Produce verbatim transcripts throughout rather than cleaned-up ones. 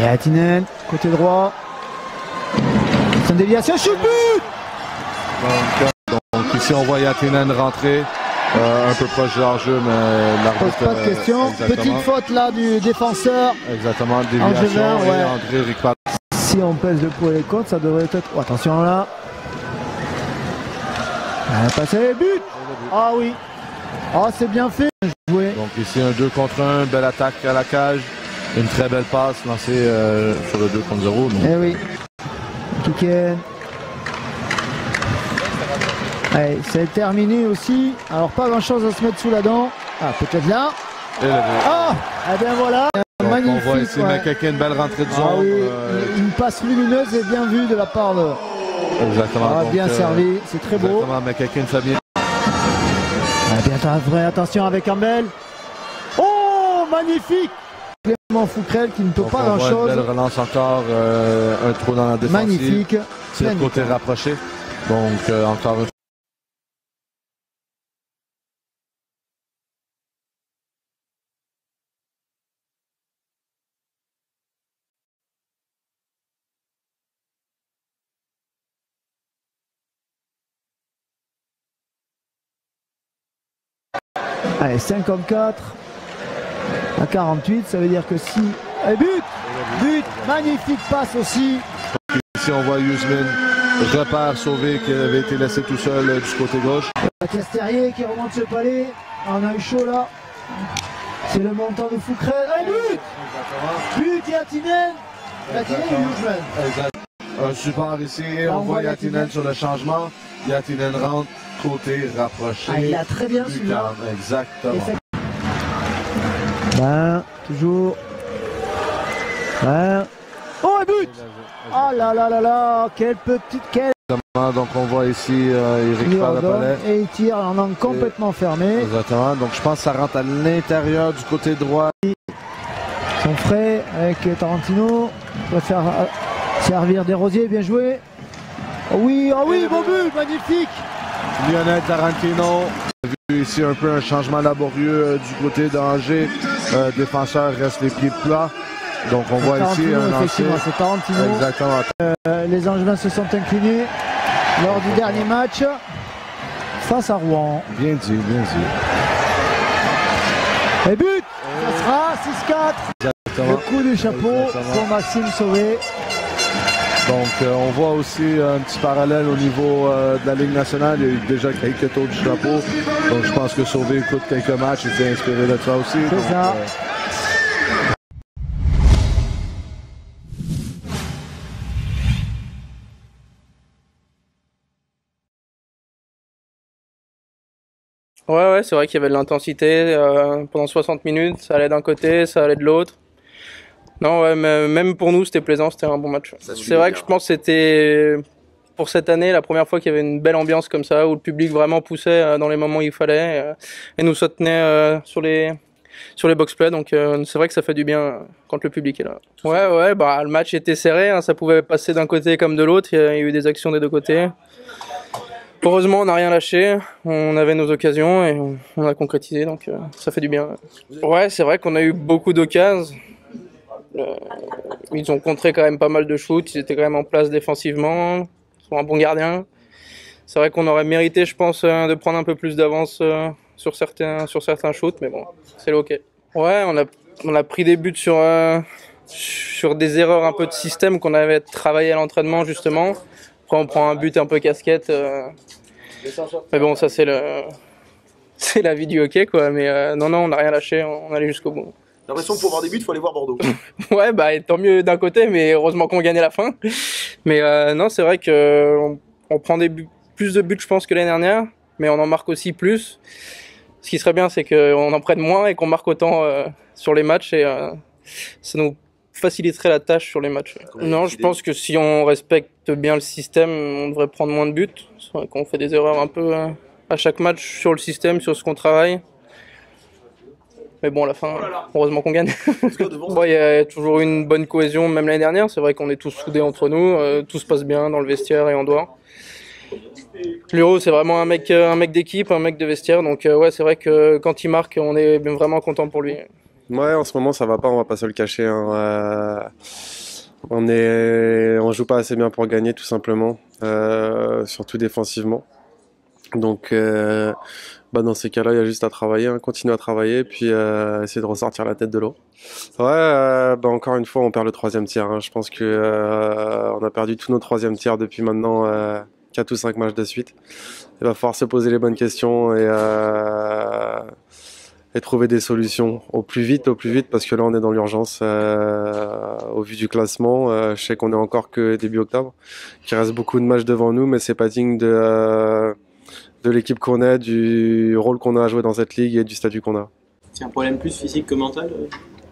Et Hattinen, côté droit. C'est une déviation, shoot but. Donc, donc ici on voit Hattinen rentrer euh, un peu proche de leur jeu, mais l'arbitre pose pas de question. Euh, Petite faute là du défenseur. Exactement, déviation. Angevin, ouais. Et André Ricard. Si on pèse le pour et les contre, ça devrait être. Oh, attention là. Elle a passé les buts. Ah oui. Ah, c'est bien fait. Joué. Donc ici un deux contre un, belle attaque à la cage. Une très belle passe lancée euh, sur le deux contre zéro. Donc. Eh oui. Kiken. Allez, c'est terminé aussi. Alors pas grand chose à se mettre sous la dent. Ah, peut-être là. Et là, Ah, eh bien voilà. donc, magnifique. on voit ici ouais. McKechnie, une belle rentrée de zone. Ah oui, euh, une passe lumineuse et bien vue de la part de. Exactement. Ah, donc, bien euh, servi, c'est très beau. Exactement, McKechnie fait bien. Ah, bien, vrai, attention avec Campbell. Oh, magnifique. Clément Fouquerel qui ne peut Donc, pas on grand voit chose. une belle relance encore, euh, un trou dans la défensive. Magnifique. C'est le côté rapproché. Donc euh, encore une Allez, cinquante-quatre à quarante-huit, ça veut dire que si. Et but. But. Magnifique passe aussi. Ici on voit Yuzmin repère Sauvé qui avait été laissé tout seul euh, du côté gauche. Mathias Terrier qui remonte ce palais. On a eu chaud là. C'est le montant de Fouquerel. Et but. But Hattinen. Hattinen et Yuzmin. Un support ici, Là, on, on voit voit Hattinen Hattinen sur le changement. Hattinen rentre, côté rapproché. Ah, il a très bien celui-là. Exactement. Ben, toujours. Ben. Oh, un but. Oh là là là là, quelle petite, quelle. Donc on voit ici, euh, il récupère le palais. Et il tire en angle complètement fermé. Exactement, donc je pense que ça rentre à l'intérieur du côté droit. Son frais avec Tarantino. Il va faire servir Desrosiers, bien joué. Oh oui, oh oui, bon but, magnifique. Lionel Tarantino. On a vu ici un peu un changement laborieux euh, du côté d'Angers. Euh, défenseur reste les pieds plats. Donc on voit Tarantino, ici un effectivement, ancien. c'est Tarantino. Exactement. Euh, les Angevins se sont inclinés lors du dernier match face à Rouen. Bien dit, bien dit. Et but, ça sera six quatre. Le coup du chapeau Exactement. Pour Maxime Sauvé. Donc euh, on voit aussi un petit parallèle au niveau euh, de la Ligue nationale. Il y a eu déjà quelques tours du chapeau. Donc je pense que Sauvé écoute quelques matchs et s'est inspiré de ça aussi. C'est ça. Euh, Ouais, ouais, c'est vrai qu'il y avait de l'intensité euh, pendant soixante minutes, ça allait d'un côté, ça allait de l'autre. Non, ouais, mais même pour nous, c'était plaisant, c'était un bon match. C'est vrai que je pense que c'était, pour cette année, la première fois qu'il y avait une belle ambiance comme ça, où le public vraiment poussait euh, dans les moments où il fallait, euh, et nous soutenait euh, sur les sur les box-play, donc euh, c'est vrai que ça fait du bien quand le public est là. Ouais, ouais, bah le match était serré, hein, ça pouvait passer d'un côté comme de l'autre, il y a eu des actions des deux côtés. Heureusement, on n'a rien lâché, on avait nos occasions et on, on a concrétisé, donc euh, ça fait du bien. Ouais, c'est vrai qu'on a eu beaucoup d'occasions. Euh, ils ont contré quand même pas mal de shoots, ils étaient quand même en place défensivement, ils sont un bon gardien. C'est vrai qu'on aurait mérité, je pense, de prendre un peu plus d'avance euh, sur certains, sur certains shoots, mais bon, c'est le hockey. Ouais, on a, on a pris des buts sur, euh, sur des erreurs un peu de système qu'on avait travaillé à l'entraînement, justement. Après, on prend un but un peu casquette. Euh... Mais bon, ça, c'est le... c'est la vie du hockey, quoi. Mais euh, non, non, on n'a rien lâché, on allait jusqu'au bout. J'ai l'impression que pour voir des buts, il faut aller voir Bordeaux. Ouais, bah tant mieux d'un côté, mais heureusement qu'on gagnait la fin. Mais euh, non, c'est vrai qu'on on prend des buts, plus de buts, je pense, que l'année dernière, mais on en marque aussi plus. Ce qui serait bien, c'est qu'on en prenne moins et qu'on marque autant euh, sur les matchs, et euh, ça nous faciliterait la tâche sur les matchs. Non, je pense que si on respecte bien le système, on devrait prendre moins de buts. C'est vrai qu'on fait des erreurs un peu euh, à chaque match sur le système, sur ce qu'on travaille. Mais bon, à la fin, heureusement qu'on gagne. Bon, il y a toujours une bonne cohésion, même l'année dernière. C'est vrai qu'on est tous soudés entre nous. Euh, tout se passe bien dans le vestiaire et en dehors. Luro, c'est vraiment un mec, un mec d'équipe, un mec de vestiaire. Donc euh, ouais, c'est vrai que quand il marque, on est vraiment content pour lui. Ouais, en ce moment ça va pas, on va pas se le cacher. Hein. Euh, on est, on joue pas assez bien pour gagner tout simplement, euh, surtout défensivement. Donc, euh, bah dans ces cas-là, il y a juste à travailler, hein, continuer à travailler, puis euh, essayer de ressortir la tête de l'eau. Ouais, euh, bah encore une fois, on perd le troisième tiers. Hein. Je pense que euh, on a perdu tous nos troisième tiers depuis maintenant euh, quatre ou cinq matchs de suite. Il va falloir se poser les bonnes questions et euh, et trouver des solutions au plus vite, au plus vite, parce que là on est dans l'urgence euh, au vu du classement. Euh, je sais qu'on est encore que début octobre, qu'il reste beaucoup de matchs devant nous, mais c'est pas digne de euh, de l'équipe qu'on est, du rôle qu'on a à jouer dans cette ligue et du statut qu'on a. C'est un problème plus physique que mental euh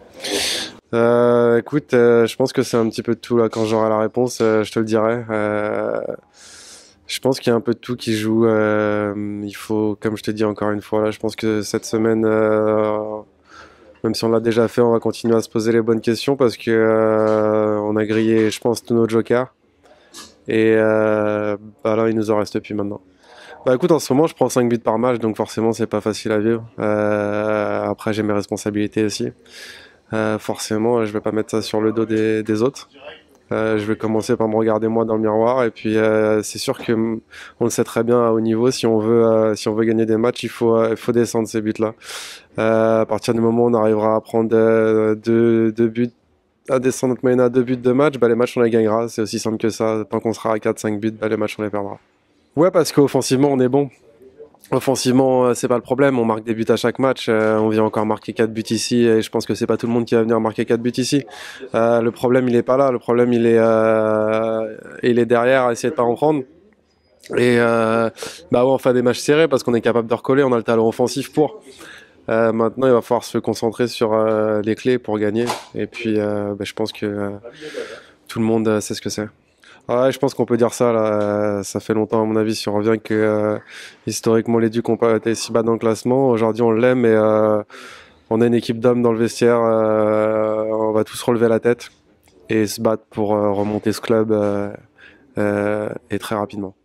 euh, Écoute, euh, je pense que c'est un petit peu de tout là. Quand j'aurai la réponse, euh, je te le dirai. Euh, Je pense qu'il y a un peu de tout qui joue. Euh, il faut, comme je t'ai dit encore une fois, là, je pense que cette semaine, euh, même si on l'a déjà fait, on va continuer à se poser les bonnes questions parce que euh, on a grillé, je pense, tous nos jokers. Et euh, bah là, il nous en reste plus maintenant. Bah écoute, en ce moment, je prends cinq buts par match, donc forcément, c'est pas facile à vivre. Euh, après, j'ai mes responsabilités aussi. Euh, forcément, je vais pas mettre ça sur le dos des, des autres. Euh, je vais commencer par me regarder moi dans le miroir et puis euh, c'est sûr que on le sait très bien à haut niveau, si on veut euh, si on veut gagner des matchs, il faut euh, il faut descendre ces buts là. Euh, à partir du moment où on arrivera à prendre euh, deux, deux buts, à descendre notre moyenne à deux buts de match, bah les matchs on les gagnera, c'est aussi simple que ça. Tant qu'on sera à quatre cinq buts, bah les matchs on les perdra. Ouais, parce qu'offensivement on est bon. Offensivement, c'est pas le problème, on marque des buts à chaque match, euh, on vient encore marquer quatre buts ici et je pense que c'est pas tout le monde qui va venir marquer quatre buts ici. Euh, le problème il est pas là, le problème il est euh, il est derrière à essayer de pas en prendre. Et euh, bah ouais, on fait des matchs serrés parce qu'on est capable de recoller, on a le talent offensif pour. Euh, maintenant, il va falloir se concentrer sur euh, les clés pour gagner. Et puis, euh, bah, je pense que euh, tout le monde sait ce que c'est. Ouais, je pense qu'on peut dire ça là. Ça fait longtemps à mon avis si on revient que euh, historiquement les Ducs n'ont pas été si bas dans le classement. Aujourd'hui on l'aime et euh, on a une équipe d'hommes dans le vestiaire. Euh, on va tous relever la tête et se battre pour euh, remonter ce club euh, euh, et très rapidement.